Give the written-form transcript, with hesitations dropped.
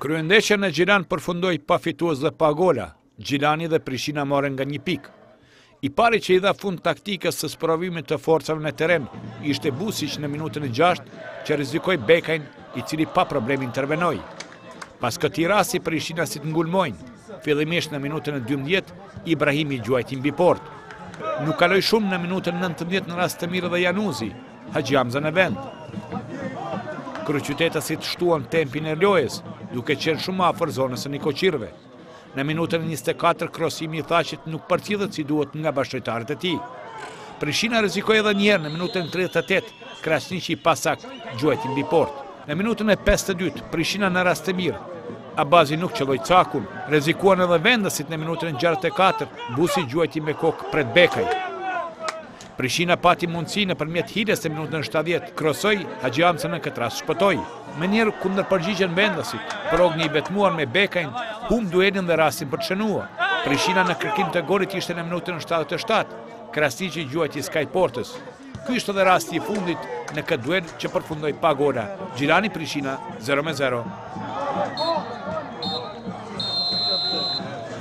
Kryendeshja në Gjilan përfundoi pa fitues dhe pa gola. Gjilani dhe Prishina morën nga 1 pikë. I pari që i dha fund taktikës së sprovimit të forcave në teren ishte Busic në minutën e 6 që rrezikoi Bekajn, i cili pa problem intervenoi. Pas këtij rasti Prishina si të ngulmojnë. Fillimisht në minutën e 12 Ibrahimi gjuajti mbi port. Nuk kaloi shumë në minutën 19 në rast të mirë dhe Januzi, Haxhiamza në vend. Kryeqytetasit shtuan tempin e lojës, duke qenë shumë afër zonës së Nikoqirëve. Në minutën e 24 krosimi i Thaqit nuk përcjellet si duhet nga bashkëtarët e tij. Prishina rrezikoi edhe një herë në minutën e 38, Krasniqi pasakt gjuajti mbi port. Në minutën e 52 Prishina në rast të mirë. Abazi nuk qelloi cakun, rrezikuan edhe vendësit në minutën e 64, Busi gjuajti me kokë pret Bekaj. Prishina pati mundësi nëpërmjet hiles në minutën e 70, krosoi, Haxhiamza në këtë rast shpëtoi. Me njerë kundër përgjigjen vendësit, Progni i vetmuar me Bekajn, humb duelin dhe rastin për të shënuar. Prishina në kërkim të golit ishte në minutën e 77, Krasniqi gjuajti skaj portës. Ky ishte edhe rasti i fundit në këtë duel që përfundoi pa gola. Gjilani Prishina 0-0.